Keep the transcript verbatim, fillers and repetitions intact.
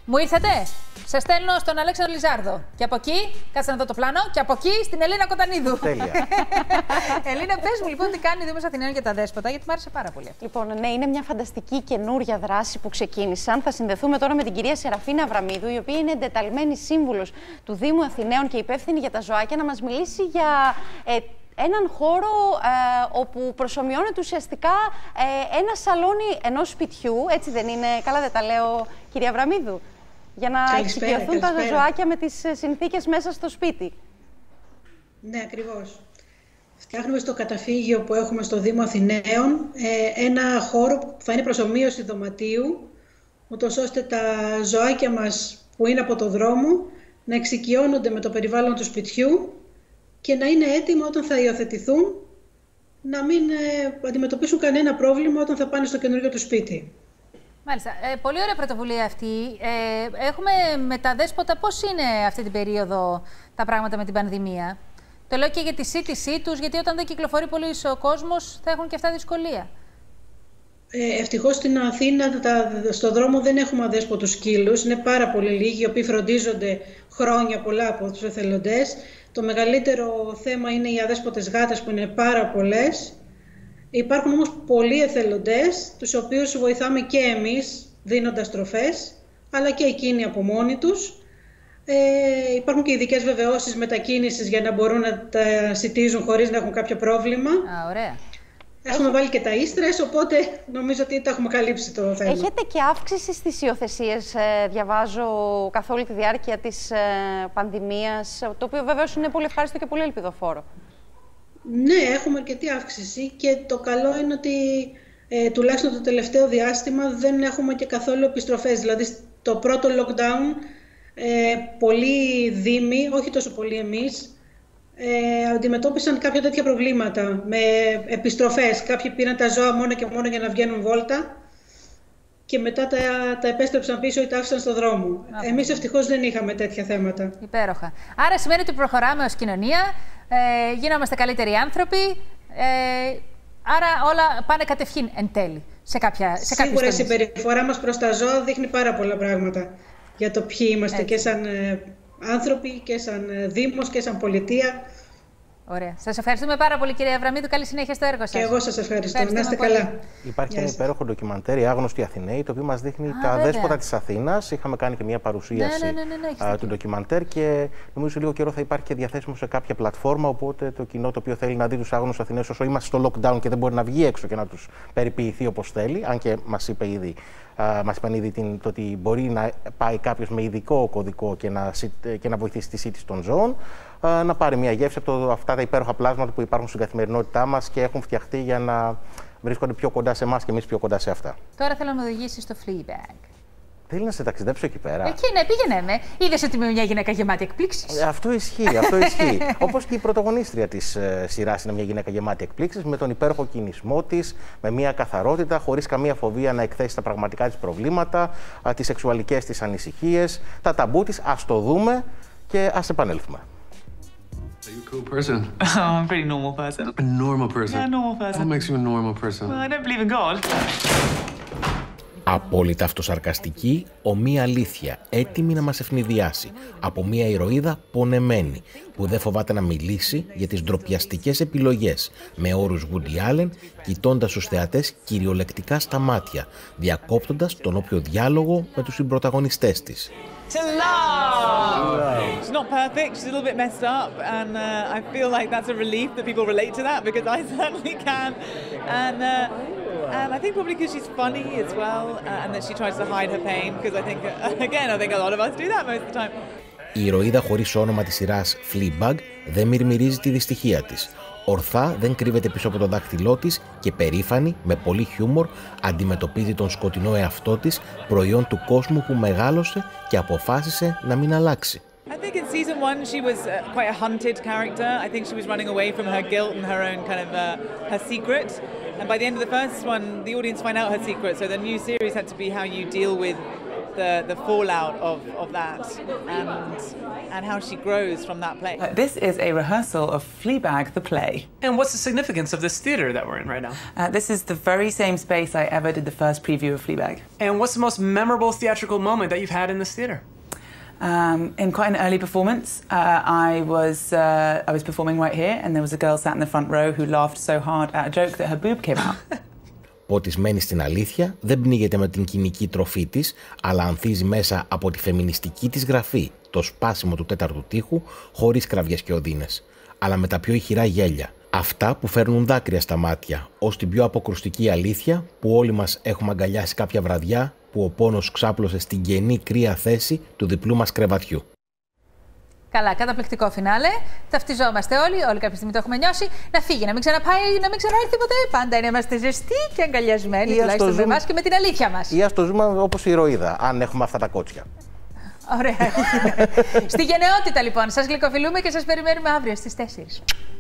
Μου ήρθατε. Σας στέλνω στον Αλέξανδρο Λιζάρδο. Και από εκεί, κάτσε να δω το πλάνο, και από εκεί στην Ελίνα Κοντανίδου. Τέλεια. Ελίνα, πες μου λοιπόν τι κάνει ο Δήμος Αθηναίων για τα δέσποτα, γιατί μου άρεσε πάρα πολύ. Λοιπόν, ναι, είναι μια φανταστική καινούρια δράση που ξεκίνησαν. Θα συνδεθούμε τώρα με την κυρία Σεραφίνα Αβραμίδου, η οποία είναι εντεταλμένη σύμβουλος του Δήμου Αθηναίων και υπεύθυνη για τα ζωάκια, να μας μιλήσει για ε, έναν χώρο ε, όπου προσομοιώνεται ουσιαστικά ε, ένα σαλόνι ενός σπιτιού. Έτσι δεν είναι? Καλά δεν τα λέω, κυρία Αβραμίδου? Για να εξοικειωθούν τα ζωάκια με τις συνθήκες μέσα στο σπίτι. Ναι, ακριβώς. Φτιάχνουμε στο καταφύγιο που έχουμε στο Δήμο Αθηναίων ε, ένα χώρο που θα είναι προσομοίωση δωματίου, ούτως ώστε τα ζωάκια μας που είναι από το δρόμο να εξοικειώνονται με το περιβάλλον του σπιτιού και να είναι έτοιμα όταν θα υιοθετηθούν, να μην ε, αντιμετωπίσουν κανένα πρόβλημα όταν θα πάνε στο καινούργιο του σπίτι. Μάλιστα. Ε, πολύ ωραία πρωτοβουλία αυτή. Ε, έχουμε με τα δέσποτα πώς είναι αυτή την περίοδο τα πράγματα με την πανδημία? Το λέω και για τη σύντησή τους, γιατί όταν δεν κυκλοφορεί πολύ ο κόσμος θα έχουν και αυτά δυσκολία. Ε, ευτυχώς στην Αθήνα τα, στο δρόμο δεν έχουμε αδέσποτους σκύλους. Είναι πάρα πολύ λίγοι, οι οποίοι φροντίζονται χρόνια πολλά από τους εθελοντές. Το μεγαλύτερο θέμα είναι οι αδέσποτες γάτες, που είναι πάρα πολλές. Υπάρχουν όμως πολλοί εθελοντές, τους οποίους βοηθάμε και εμείς δίνοντας τροφές, αλλά και εκείνοι από μόνοι τους. Ε, υπάρχουν και ειδικές βεβαιώσεις μετακίνησης για να μπορούν να τα σιτίζουν χωρίς να έχουν κάποιο πρόβλημα. Α, ωραία. Έχουμε βάλει και τα ίστρες, οπότε νομίζω ότι τα έχουμε καλύψει το θέμα. Έχετε και αύξηση στις υιοθεσίες, ε, διαβάζω, καθ' όλη τη διάρκεια της ε, πανδημίας, το οποίο βεβαίως είναι πολύ ευχάριστο και πολύ ελπιδοφόρο. Ναι, έχουμε αρκετή αύξηση και το καλό είναι ότι ε, τουλάχιστον το τελευταίο διάστημα δεν έχουμε και καθόλου επιστροφές. Δηλαδή στο πρώτο lockdown ε, πολλοί δήμοι, όχι τόσο πολύ εμείς, ε, αντιμετώπισαν κάποια τέτοια προβλήματα με επιστροφές. Κάποιοι πήραν τα ζώα μόνο και μόνο για να βγαίνουν βόλτα και μετά τα, τα επέστρεψαν πίσω ή τα άφησαν στον δρόμο. Εμείς ευτυχώς δεν είχαμε τέτοια θέματα. Υπέροχα. Άρα σημαίνει ότι προχωράμε ως κοινωνία, ε, γίνομαστε καλύτεροι άνθρωποι, ε, άρα όλα πάνε κατευχήν εν τέλει σε κάποια σε Σίγουρα η συμπεριφορά μας προς τα ζώα δείχνει πάρα πολλά πράγματα για το ποιοι είμαστε. Έτσι. Και σαν ε, άνθρωποι και σαν ε, Δήμος και σαν πολιτεία. Ωραία. Σας ευχαριστούμε πάρα πολύ, κυρία Αβραμίδου. Καλή συνέχεια στο έργο σας. Και εγώ σας ευχαριστώ. Να είστε καλά. Υπάρχει ένα υπέροχο ντοκιμαντέρ, οι Άγνωστοι Αθηναίοι, το οποίο μας δείχνει Α, τα βέβαια. δέσποτα της Αθήνας. Είχαμε κάνει και μια παρουσίαση ναι, ναι, ναι, ναι, ναι, του ντοκιμαντέρ και νομίζω σε λίγο καιρό θα υπάρχει και διαθέσιμο σε κάποια πλατφόρμα. Οπότε το κοινό το οποίο θέλει να δει τους Άγνωστους Αθηναίους όσο είμαστε στο lockdown και δεν μπορεί να βγει έξω και να τους περιποιηθεί όπως θέλει, αν και μας είπε ήδη. Uh, μας είπαν ήδη την, το ότι μπορεί να πάει κάποιος με ειδικό κωδικό και να, και να βοηθήσει τη σύντηση των ζώων, uh, να πάρει μια γεύση από το, αυτά τα υπέροχα πλάσματα που υπάρχουν στην καθημερινότητά μας και έχουν φτιαχτεί για να βρίσκονται πιο κοντά σε εμάς και εμείς πιο κοντά σε αυτά. Τώρα θέλω να με οδηγήσει στο Fleabag. Θέλει να σε ταξιδέψω εκεί πέρα. Εκεί ναι, πήγαινε με. Είδες ότι είμαι μια γυναίκα γεμάτη εκπλήξεις. Αυτό ισχύει, αυτό ισχύει. Όπως και η πρωταγωνίστρια της ε, σειράς είναι μια γυναίκα γεμάτη εκπλήξεις, με τον υπέροχο κινησμό της, με μια καθαρότητα, χωρίς καμία φοβία να εκθέσει τα πραγματικά της προβλήματα, α, τις σεξουαλικές της ανησυχίες, τα ταμπού της. Ας το δούμε και ας επανέλθουμε. Are you a cool person? Oh, I'm a pretty normal person. A normal person? Yeah, a normal person. What makes you a normal person? Well, I don't believe in God. Απόλυτα αυτοσαρκαστική, ομή αλήθεια, έτοιμη να μας ευνηδιάσει από μια ηρωίδα πονεμένη, που δεν φοβάται να μιλήσει για τις ντροπιαστικές επιλογές, με όρους Woody Allen, κοιτώντας τους θεατές κυριολεκτικά στα μάτια, διακόπτοντας τον όποιο διάλογο με τους συμπρωταγωνιστές της. To love! She's not perfect, she's a little bit messed up, and uh, I feel like that's a relief that people relate to that, because I certainly can. And uh, And I think probably because she's funny as well, uh, and that she tries to hide her pain, because I think, uh, again, I think a lot of us do that most of the time. Η ηρωίδα χωρίς όνομα της σειράς Fleabag δεν μυρμηρίζει τη δυστυχία της. Ορθά δεν κρύβεται πίσω από το δάχτυλό της και περήφανη, με πολύ χιούμορ, αντιμετωπίζει τον σκοτεινό εαυτό της, προϊόν του κόσμου που μεγάλωσε και αποφάσισε να μην αλλάξει. I think in season one she was uh, quite a hunted character. I think she was running away from her guilt and her own kind of uh, her secret. And by the end of the first one, the audience find out her secret. So the new series had to be how you deal with the, the fallout of, of that and, and how she grows from that play. Uh, this is a rehearsal of Fleabag, the play. And what's the significance of this theater that we're in right now? Uh, this is the very same space I ever did the first preview of Fleabag. And what's the most memorable theatrical moment that you've had in this theater? Um, in quite an early performance, uh, I was uh, I was performing right here, and there was a girl sat in the front row who laughed so hard at a joke that her boob came out. Ποτισμένη στην αλήθεια, δεν πνίγεται με την κοινική τροφή της, αλλά ανθίζει μέσα από τη φεμινιστική της γραφή, το σπάσιμο του τέταρτου τοίχου, χωρίς κραυγές και οδύνες, αλλά με τα πιο ηχηρά γέλια. Αυτά που φέρνουν δάκρυα στα μάτια, ως την πιο αποκρουστική αλήθεια που όλοι μας έχουμε αγκαλιάσει κάποια βραδιά που ο πόνος ξάπλωσε στην κενή κρύα θέση του διπλού μας κρεβατιού. Καλά, καταπληκτικό φινάλε. Ταυτιζόμαστε όλοι, όλοι κάποια στιγμή το έχουμε νιώσει. Να φύγει, να μην ξαναπάει, να μην ξανάρθει ποτέ. Πάντα να είμαστε ζεστοί και αγκαλιασμένοι, ή τουλάχιστον με εμάς και με την αλήθεια μας. Ή ας το ζούμε όπως η ηρωίδα, αν έχουμε αυτά τα κότσια. Ωραία. Στη γενναιότητα λοιπόν, σας γλυκοφιλούμε και σας περιμένουμε αύριο στις τέσσερις.